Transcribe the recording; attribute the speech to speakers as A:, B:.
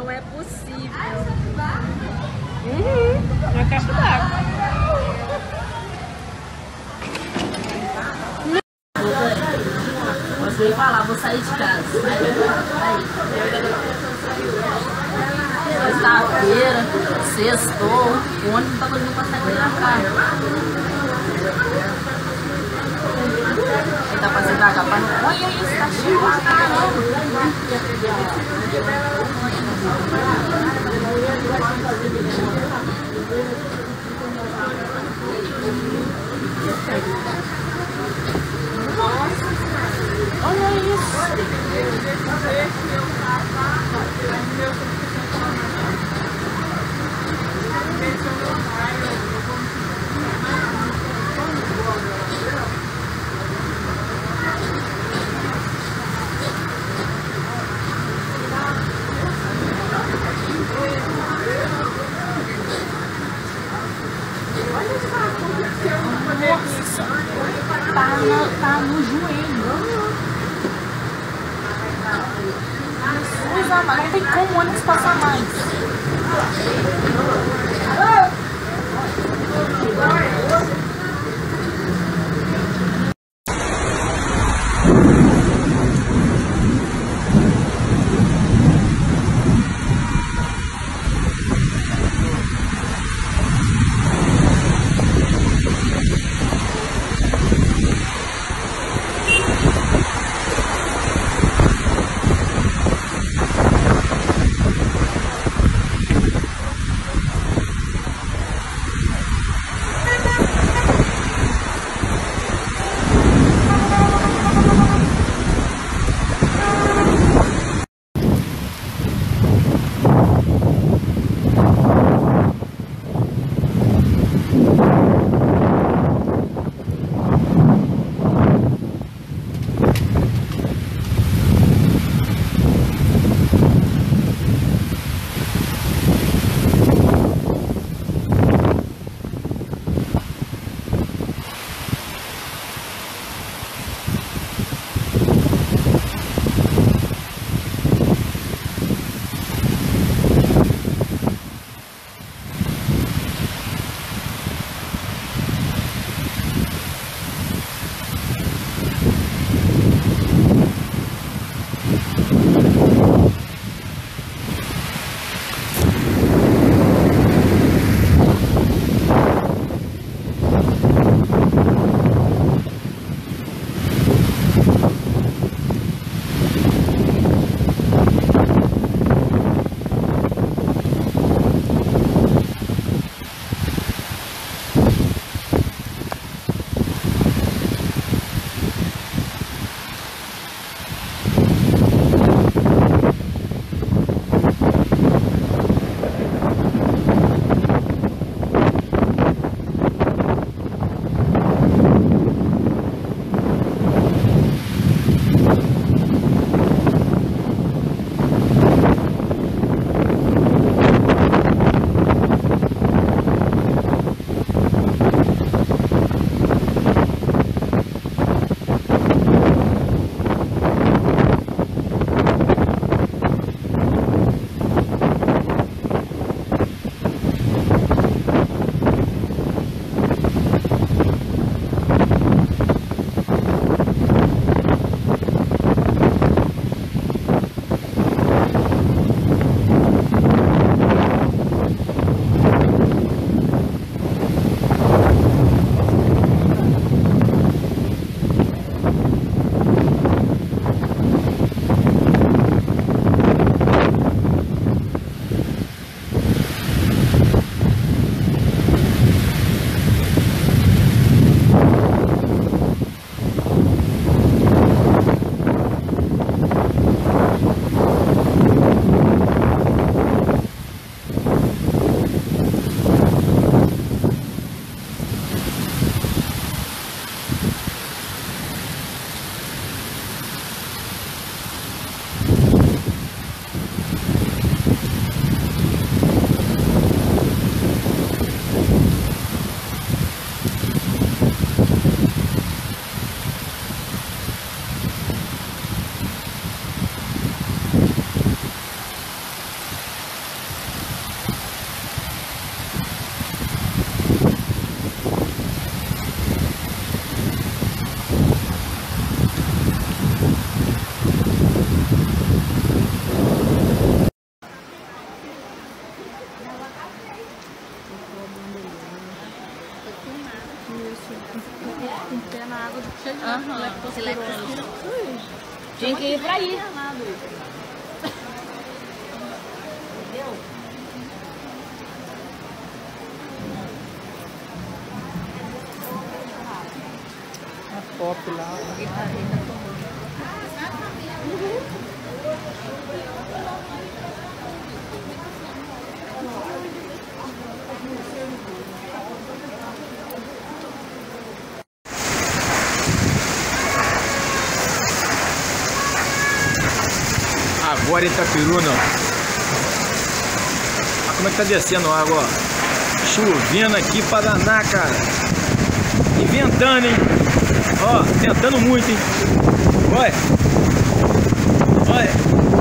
A: Não é possível.
B: Uma caixa d'água.
A: Você vai falar, vou sair de casa. Aí. Sexta-feira, sextou, o ônibus não tá conseguindo passar aqui na casa. Ele tá fazendo agapando. Olha isso, tá cheio pra caramba. Olha isso. Tá no joelho. Jesus amado, não tem como o ônibus passar mais. Tinha que ir pra aí.
B: Top lá.
C: Agora Itapiruna, ó. Olha como é que tá descendo a água, ó. Chovendo aqui pra danar, cara. E ventando, hein? Ó, ventando muito, hein? Olha. Olha.